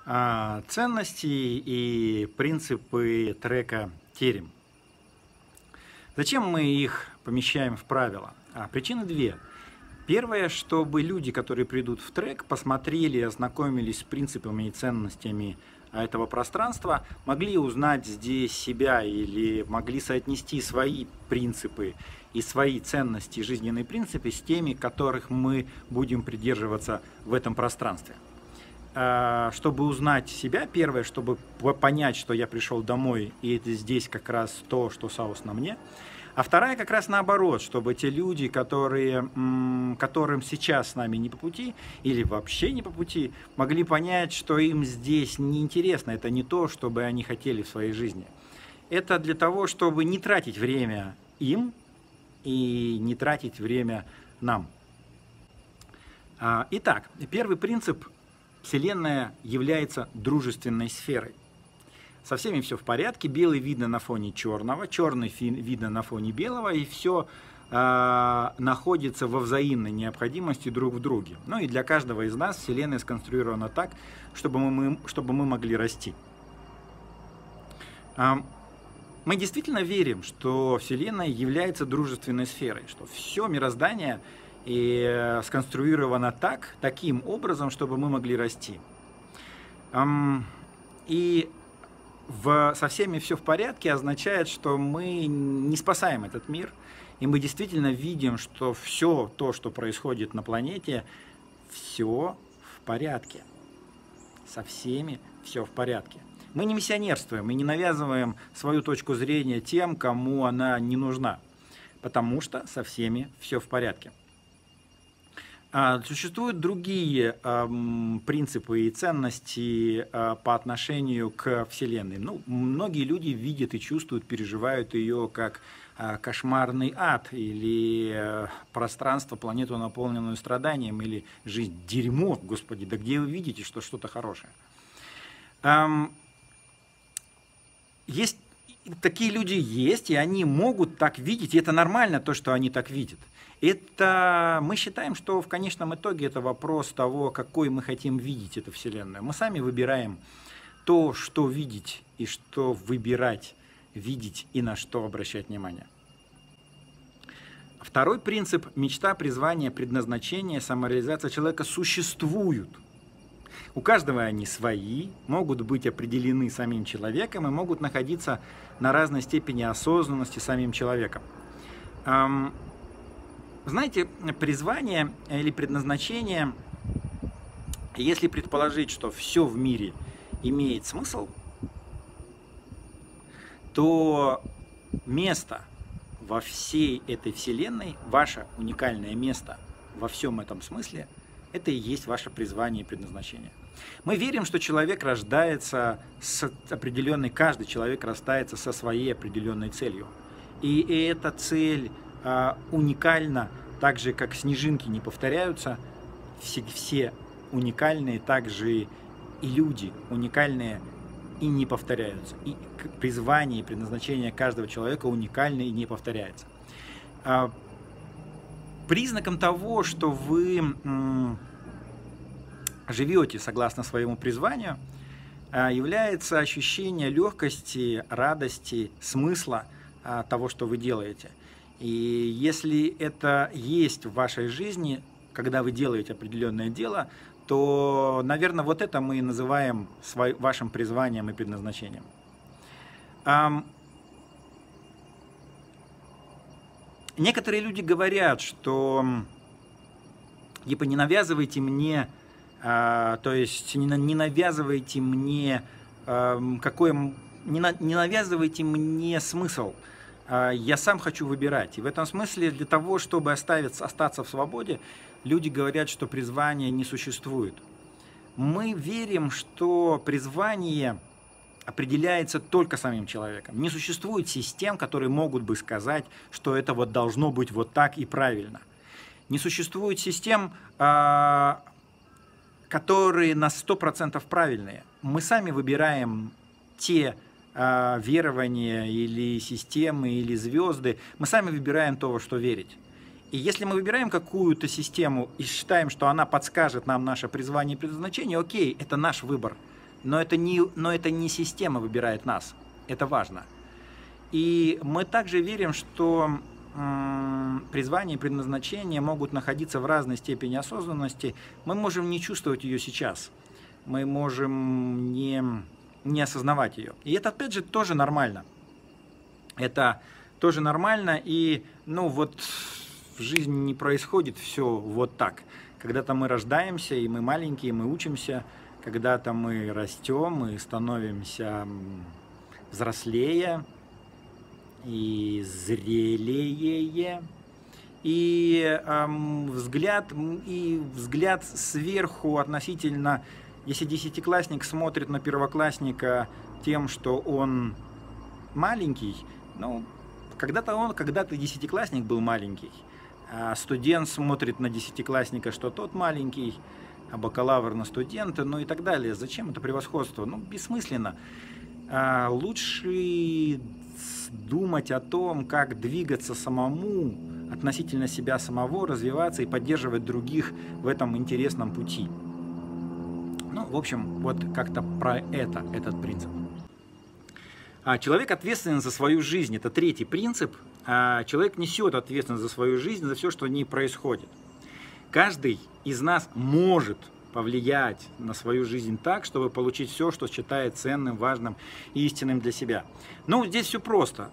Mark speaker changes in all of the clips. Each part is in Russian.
Speaker 1: Ценности и принципы трека Терем. Зачем мы их помещаем в правила? Причины две. Первое, чтобы люди, которые придут в трек, посмотрели, ознакомились с принципами и ценностями этого пространства, могли узнать здесь себя или могли соотнести свои принципы и свои ценности, жизненные принципы с теми, которых мы будем придерживаться в этом пространстве. Чтобы узнать себя, первое, чтобы понять, что я пришел домой, и это здесь как раз то, что соус на мне. А вторая как раз наоборот, чтобы те люди, которым сейчас с нами не по пути или вообще не по пути, могли понять, что им здесь неинтересно, это не то, что бы они хотели в своей жизни. Это для того, чтобы не тратить время им и не тратить время нам. Итак, первый принцип. Вселенная является дружественной сферой. Со всеми все в порядке, белый видно на фоне черного, черный видно на фоне белого, и все находится во взаимной необходимости друг в друге. Ну и для каждого из нас Вселенная сконструирована так, чтобы мы могли расти. Мы действительно верим, что Вселенная является дружественной сферой, что все мироздание и сконструировано таким образом, чтобы мы могли расти. И со всеми все в порядке означает, что мы не спасаем этот мир, и мы действительно видим, что все то, что происходит на планете, все в порядке. Со всеми все в порядке. Мы не миссионерствуем, мы не навязываем свою точку зрения тем, кому она не нужна, потому что со всеми все в порядке. Существуют другие принципы и ценности по отношению к Вселенной. Многие люди видят и чувствуют, переживают ее как кошмарный ад, или пространство, планету, наполненную страданием, или жизнь дерьмо, Господи, да где вы видите, что что-то хорошее? Такие люди есть, и они могут так видеть, и это нормально, то, что они так видят. Мы считаем, что в конечном итоге это вопрос того, какой мы хотим видеть эту Вселенную. Мы сами выбираем то, что видеть, и что выбирать, видеть, и на что обращать внимание. Второй принцип – мечта, призвание, предназначение, самореализация человека существуют. У каждого они свои, могут быть определены самим человеком и могут находиться на разной степени осознанности самим человеком. Знаете, призвание или предназначение, если предположить, что все в мире имеет смысл, то место во всей этой Вселенной, ваше уникальное место во всем этом смысле, это и есть ваше призвание и предназначение. Мы верим, что человек рождается с определенной, каждый человек рождается со своей определенной целью. И эта цель уникальна, так же, как снежинки не повторяются, все уникальные, также и люди уникальные и не повторяются. И призвание и предназначение каждого человека уникальны и не повторяется. Признаком того, что вы живете согласно своему призванию, является ощущение легкости, радости, смысла того, что вы делаете. И если это есть в вашей жизни, когда вы делаете определенное дело, то, наверное, вот это мы и называем вашим призванием и предназначением. Некоторые люди говорят, что типа не навязывайте мне, то есть не навязывайте мне не навязывайте мне смысл. Я сам хочу выбирать. И в этом смысле для того, чтобы остаться в свободе, люди говорят, что призвания не существует. Мы верим, что призвание определяется только самим человеком. Не существует систем, которые могут бы сказать, что это вот должно быть вот так и правильно. Не существует систем, которые на 100% правильные. Мы сами выбираем те верования или системы, или звезды. Мы сами выбираем то, во что верить. И если мы выбираем какую-то систему и считаем, что она подскажет нам наше призвание и предназначение, окей, это наш выбор. но это не система выбирает нас. Это важно. И мы также верим, что призвание и предназначение могут находиться в разной степени осознанности. Мы можем не чувствовать ее сейчас. Мы можем не осознавать ее. И это, опять же, тоже нормально. Это тоже нормально. И, ну, вот в жизни не происходит все вот так. Когда-то мы рождаемся, и мы маленькие, мы учимся. Когда-то мы растем, мы становимся взрослее и зрелее. И взгляд сверху относительно, если десятиклассник смотрит на первоклассника тем, что он маленький, ну, когда-то десятиклассник был маленький, а студент смотрит на десятиклассника, что тот маленький, а бакалавр на студента, ну и так далее. Зачем это превосходство? Ну, бессмысленно. Лучше думать о том, как двигаться самому, относительно себя самого, развиваться и поддерживать других в этом интересном пути. Ну, в общем, вот как-то про этот принцип. Человек ответственен за свою жизнь. Это третий принцип. Человек несет ответственность за свою жизнь, за все, что в ней происходит. Каждый из нас может повлиять на свою жизнь так, чтобы получить все, что считает ценным, важным и истинным для себя. Ну, здесь все просто.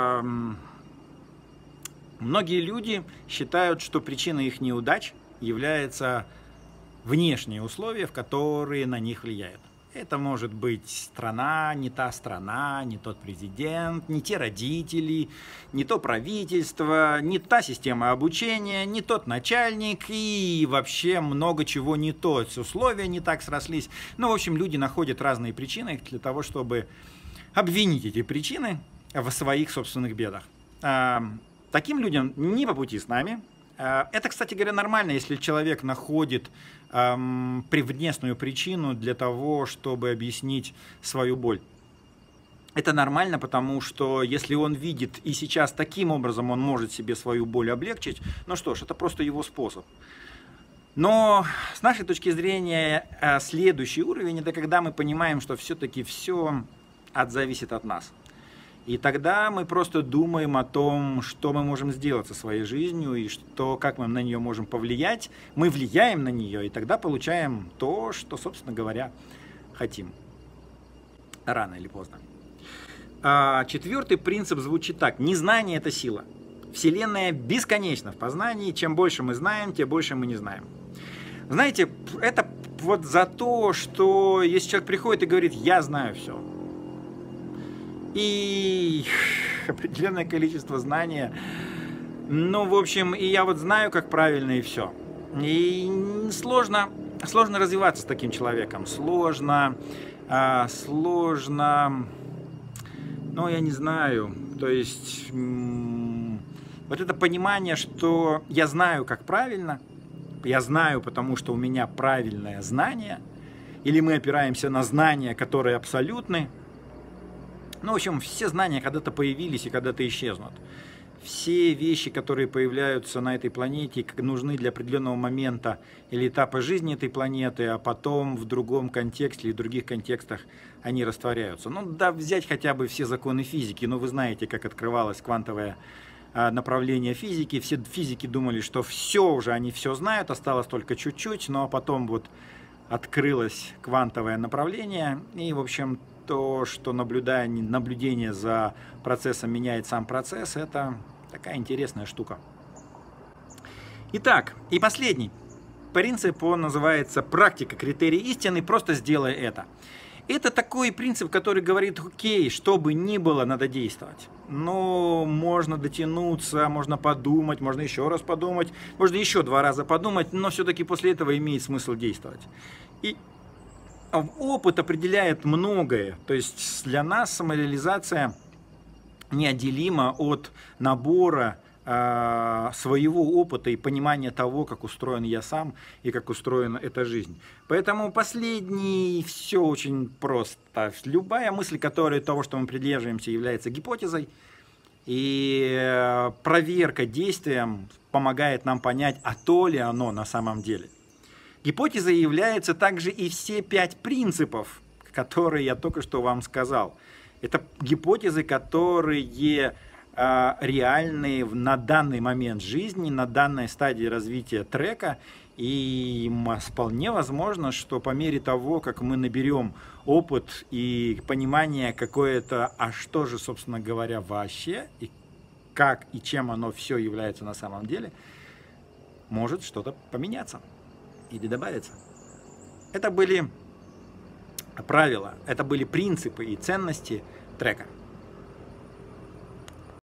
Speaker 1: Многие люди считают, что причиной их неудач являются внешние условия, в которые на них влияют. Это может быть страна, не та страна, не тот президент, не те родители, не то правительство, не та система обучения, не тот начальник и вообще много чего не то. Условия не так срослись. Ну, в общем, люди находят разные причины для того, чтобы обвинить эти причины в своих собственных бедах. Таким людям не по пути с нами. Это, кстати говоря, нормально, если человек находит привнесную причину для того, чтобы объяснить свою боль. Это нормально, потому что если он видит и сейчас таким образом он может себе свою боль облегчить, ну что ж, это просто его способ. Но с нашей точки зрения следующий уровень – это когда мы понимаем, что все-таки все зависит от нас. И тогда мы просто думаем о том, что мы можем сделать со своей жизнью и как мы на нее можем повлиять. Мы влияем на нее, и тогда получаем то, что, собственно говоря, хотим. Рано или поздно. Четвертый принцип звучит так. Незнание – это сила. Вселенная бесконечна в познании. Чем больше мы знаем, тем больше мы не знаем. Знаете, это вот за то, что если человек приходит и говорит «я знаю все», и определенное количество знания. Ну, в общем, и я вот знаю, как правильно, и все. И сложно развиваться с таким человеком. Сложно, ну, я не знаю. То есть, вот это понимание, что я знаю, как правильно, я знаю, потому что у меня правильное знание, или мы опираемся на знания, которые абсолютны. Ну, в общем, все знания когда-то появились и когда-то исчезнут. Все вещи, которые появляются на этой планете, нужны для определенного момента или этапа жизни этой планеты, а потом в другом контексте или в других контекстах они растворяются. Ну, да, взять хотя бы все законы физики. Ну, вы знаете, как открывалось квантовое направление физики. Все физики думали, что все уже, они все знают, осталось только чуть-чуть, но потом вот открылось квантовое направление, и, в общем, то, что наблюдение за процессом меняет сам процесс, это такая интересная штука. Итак, и последний принцип, он называется практика, критерий истины, просто сделай это. Это такой принцип, который говорит, окей, что бы ни было, надо действовать. Но можно дотянуться, можно подумать, можно еще раз подумать, можно еще 2 раза подумать, но все-таки после этого имеет смысл действовать. И опыт определяет многое, то есть для нас самореализация неотделима от набора своего опыта и понимания того, как устроен я сам и как устроена эта жизнь. Поэтому последний, все очень просто. Любая мысль, которая того, что мы придерживаемся, является гипотезой, и проверка действием помогает нам понять, а то ли оно на самом деле. Гипотезой являются также и все 5 принципов, которые я только что вам сказал. Это гипотезы, которые реальные на данный момент жизни, на данной стадии развития трека. И вполне возможно, что по мере того, как мы наберем опыт и понимание какое-то, а что же, собственно говоря, вообще, и как и чем оно все является на самом деле, может что-то поменяться или добавиться. Это были правила, это были принципы и ценности трека.